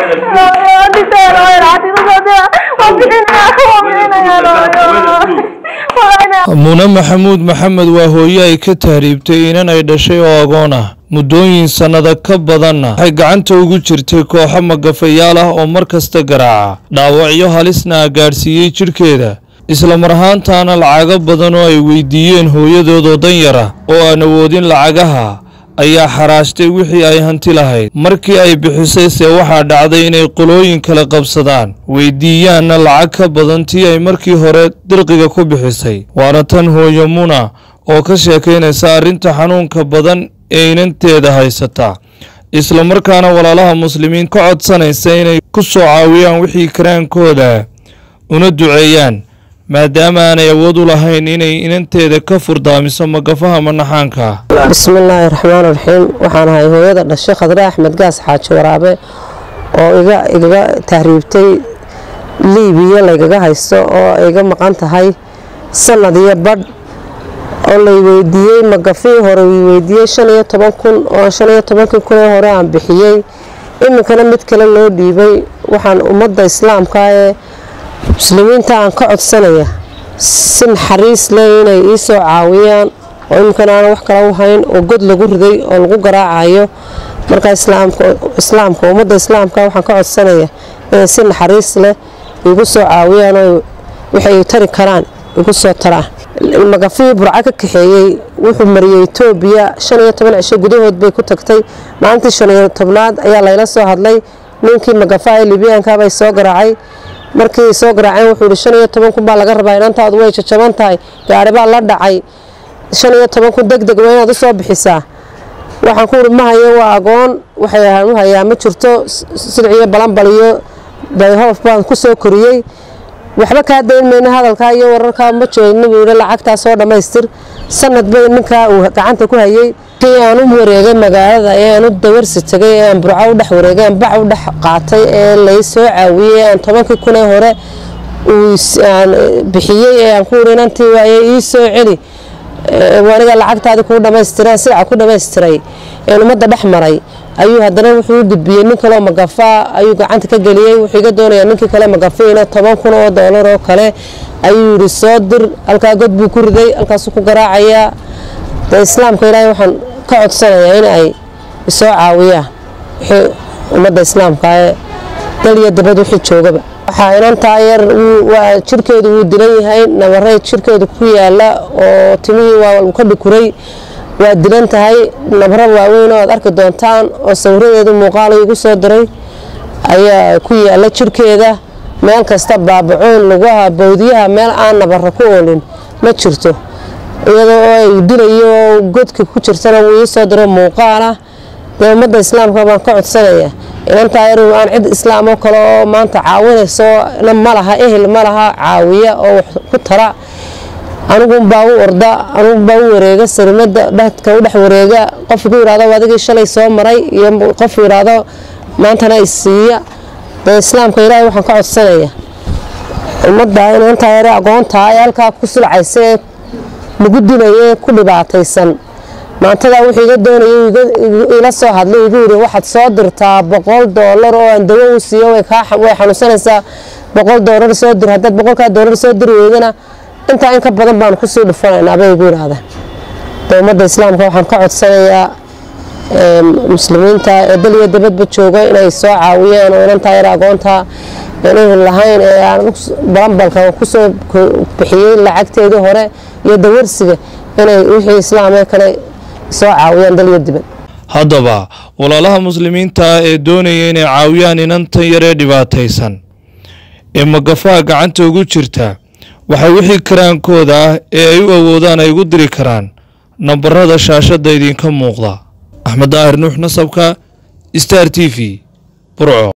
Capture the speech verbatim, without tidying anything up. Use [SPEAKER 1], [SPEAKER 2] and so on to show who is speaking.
[SPEAKER 1] Muna Maxamuud Maxamed waa hooyo ay ka tahriibtay inan ay dhashay oo agoon ah muddooyin sanada ka badanna waxay gacanta ugu jirtay kooxo magafayaal ah oo markasta garaaca dhaawacyo halisna gaarsiiyay jirkeeda isla mar ahaantaana lacago badan oo ay weydiiyeen hooyadood dan yar ah oo aan awoodin lacagaha ayaa xaraashtay wixii ay hanti lahayd markii ay bixisay se waxaa dhacday inay qolooyin kala qabsadaan weydiiyaanna lacag ka badan tii ay markii hore dirqiga ku bixisay waana tan hooyo Muna oo ka sheekeynaysa arrinta xanuunka badan ee inanteeda haysata isla markaana walaalaha muslimiin ka codsanaysa inay ku soo caawiyaan wixii karaankooda una duceeyaan maadaama aanay awood u lahayn inay inanteeda ka furdaamiso magafaha manaxaanka.
[SPEAKER 2] bismillaahir rahmaanir rahiim waxaan ahay hooyada Dhashey Khadra Axmed Gaas Xaaji Waraabe oo iga iga tahriibtay Liibiya lagaga haysto oo iga maqan tahay sanad iyo badh oo la weydiiyay magafe hore weydiiyay shan iyo toban kun oo shan iyo toban kun hore aan bixiyay iminkana mid kale loo dhiibay waxaan ummadda islaamka ee muslimiinta aan ka codsanaya sin xariis leh inay ii soo caawiyaan oo imkana aan wax kala u hayn oo god lagu riday oo lagu garaacayo marka islaamka islaamka ummadda islaamka waxaan ka codsanaya inay sin xariis leh igu soo caawiyaan oo waxay tari karaan igu soo taraan magafe burca ka kaxeeyay wuxuu mariyay Itoobiya shan iyo toban cisho gudahood bay ku tagtay maalintii shan iyo tobnaad ayaa layla soo hadlay ninkii magafe Liibiyaanka bay soo garaacay markii soo garaacay wuxuu shan iyo toban kun baa laga rabaa inantaadu way jajaban tahay gaari baa la dhacay shan iyo toban kun degdeg waa inaad soo bixisaa waxaan ku ma hayo waa agoon waxay ahaan u hayaa ma jirto silciyo balanbaliyo bayhoof baan ku soo koriyay waxba ka deemayna hadalka iyo wararka ma joogno wiil lacagta soo dhameystir sanad bay ninka uu gacanta ku hayay aan u wareegay magaalada ee aan u dawarsi tagay aan burca u dhex wareegay bac u dhex qaatay ee la soo caawiyay aan toban kun hore uu bixiyay ee aan ku wareynantii waayay ii soo celi wariga lacagtaada ku dhameystiray sida ku dhameystiray ee umada dhex maray ayuu hadana wuxuu gudbiyay nin kale magafa ayuu gacanta ka galiyay wuxuu iga doonayaa ninkii kale magafa ina toban kun oo dollar oo kale ayuu yiri soo dir halka god buu ku riday halkaas ku garaacaya islaamka ilaahay waxaan ka codsanayaa in ay soo caawiyaan ummadda islaamka ee daliya dabad wixii joogaba waxa inanta yar waa jirkeedu uu dilan yahay nabaray jirkeedu ku yaala oo timihii waa ka dhikuray waa dilan tahay nabaro waaweyn oo aad arki doontaan oo sawiradeedu muuqaal igu soo diray ayaa ku yaala jirkeeda meel kasta baabacoon lugaha bawdiyaha meel aan nabaro ku oolin ma jirto iyadoo ay dilayo godka ku jirtana wuu soo diray muuqaala ummadda islaamka baan ka codsanaya inanta yar aan cid islaam oo kale oo maanta caawinayso ma laha ehel ma laha caawiya oo ku tara anigu baa u orda anigu baa u wareega sarimada dadka u dhex wareega qof ku yiraahdo wadigii shalay soo maray iyo qof yiraahdo maantana isiiya islaamka ilaahay waxaan ka codsanaya ummadda inanta yar aqoonta ay halka ku sulcaysay lagu dilayay ku dhibaataysan maantada wixii iga doonayay ila soo hadlay igu yiri waxaad soo dirtaa boqol dollar oo aan dawo u siiyo way ka way xanuunsanaysaa boqol dollar soo dir hadda boqol ka dollar soo dir weydana inta in ka badan baan ku soo dhufanaynaa bay igu yiraahdaa ummadda islaamka waxaan ka codsanayaa muslimiinta ee daliya dabadba jooga inay soo caawiyaan oo inanta yar aqoonta inay lahayn ee aan balanbalka ku soo bixiyay lacagteedii hore iyo dawarsiga inay wixii islaamay kale soo caawiyaan daliya dibad
[SPEAKER 1] haddaba walaalaha muslimiinta ee doonaya inay caawiyaan inanta yar ee dhibaataysan ee magafaha gacanta ugu jirta waxay wixii karaankooda ee ay u awoodaan ay ugu diri karaan nambarada shaashada idinka muuqda Axmed Daahir Nuux nasabka Star T V Burco.